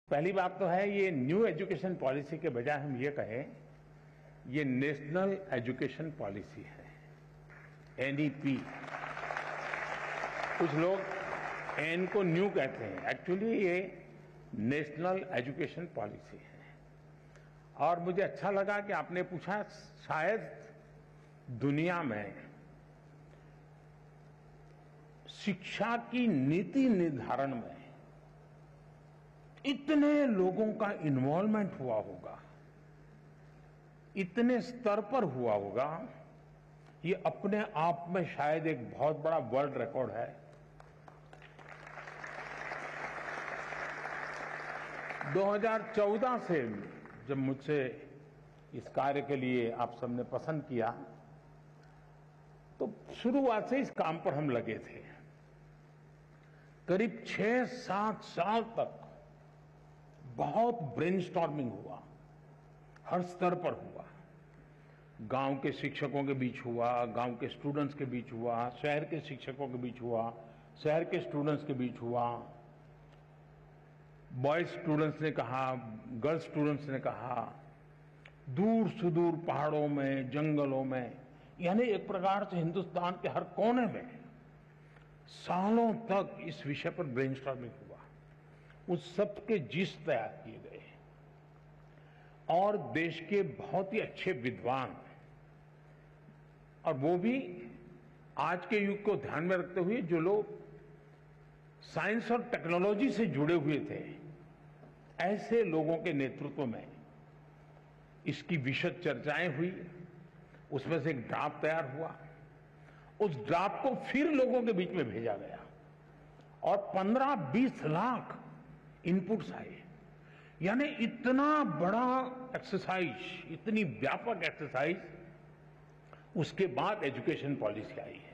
पहली बात तो है ये न्यू एजुकेशन पॉलिसी के बजाय हम ये कहें ये नेशनल एजुकेशन पॉलिसी है, एनईपी। कुछ लोग एन को न्यू कहते हैं, एक्चुअली ये नेशनल एजुकेशन पॉलिसी है। और मुझे अच्छा लगा कि आपने पूछा, शायद दुनिया में शिक्षा की नीति निर्धारण में इतने लोगों का इन्वॉल्वमेंट हुआ होगा, इतने स्तर पर हुआ होगा, ये अपने आप में शायद एक बहुत बड़ा वर्ल्ड रिकॉर्ड है। 2014 से जब मुझसे इस कार्य के लिए आप सबने पसंद किया, तो शुरुआत से इस काम पर हम लगे थे। करीब 6-7 साल तक बहुत ब्रेनस्टॉर्मिंग हुआ, हर स्तर पर हुआ। गांव के शिक्षकों के बीच हुआ, गांव के स्टूडेंट्स के बीच हुआ, शहर के शिक्षकों के बीच हुआ, शहर के स्टूडेंट्स के बीच हुआ। बॉयज स्टूडेंट्स ने कहा, गर्ल्स स्टूडेंट्स ने कहा, दूर सुदूर पहाड़ों में, जंगलों में, यानी एक प्रकार से हिंदुस्तान के हर कोने में सालों तक इस विषय पर ब्रेनस्टॉर्मिंग हुआ। उस सब के जिस तैयार किए गए और देश के बहुत ही अच्छे विद्वान, और वो भी आज के युग को ध्यान में रखते हुए जो लोग साइंस और टेक्नोलॉजी से जुड़े हुए थे, ऐसे लोगों के नेतृत्व में इसकी विशद चर्चाएं हुई। उसमें से एक ड्राफ्ट तैयार हुआ। उस ड्राफ्ट को फिर लोगों के बीच में भेजा गया और 15-20 लाख इनपुट्स आए। यानी इतना बड़ा एक्सरसाइज, इतनी व्यापक एक्सरसाइज, उसके बाद एजुकेशन पॉलिसी आई है।